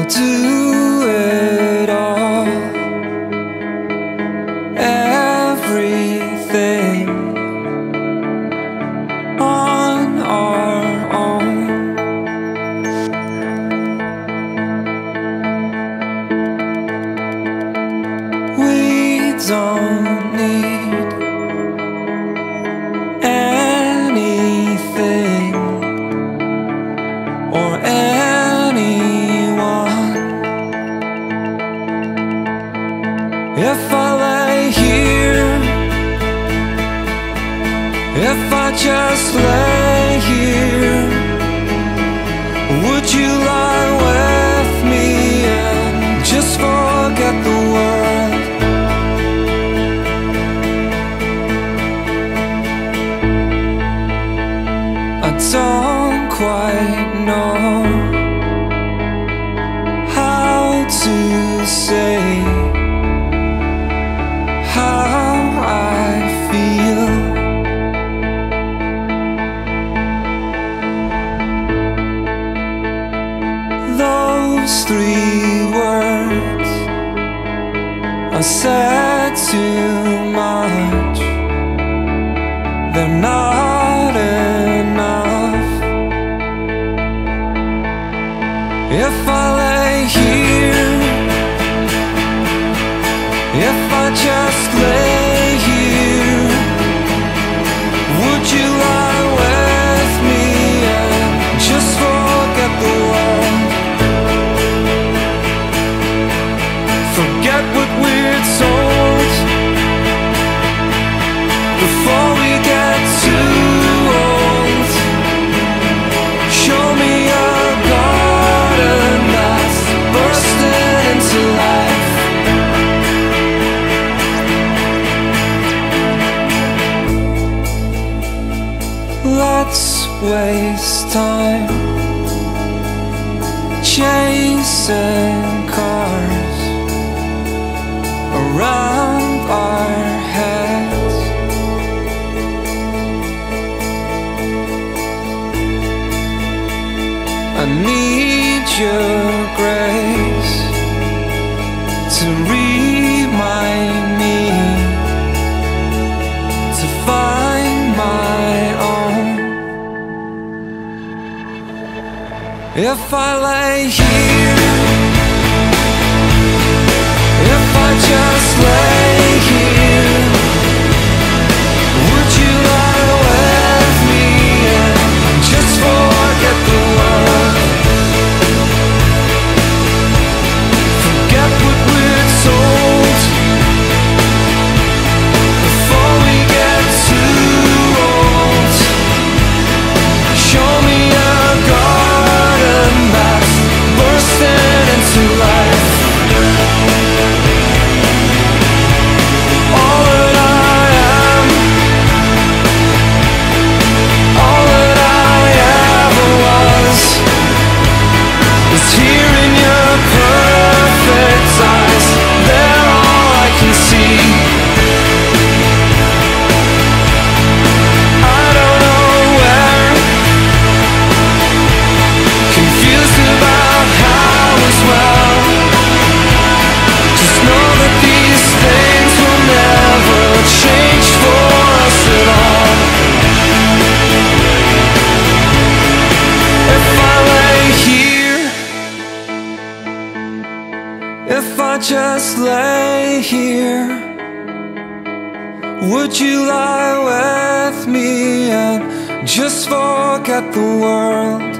we'll do it all. Everything on our own. We don't need anything or anyone. If I lay here, if I just lay here, would you lie with me and just forget the world? I don't quite know how to say how I feel. Those 3 words are said too much. They're not enough. If I lay here, if I just lay here, would you lie with me and just forget the world? Forget what we're told before we get too old. Show me a garden that's bursting into life. Let's waste time chasing cars around our heads. I need your grace to remind me to find my own. If I lay here, if I just lay here, would you lie with me and just forget the world? Forget what we're told before we get too old. Show me a garden that's bursting into life. All that I am, all that I ever was, is here in your perfect eyes. They're all I can see. I don't know where, confused about how as well. Just know that these things will never change for us at all. If I lay here, if I just lay here, would you lie with me and just forget the world?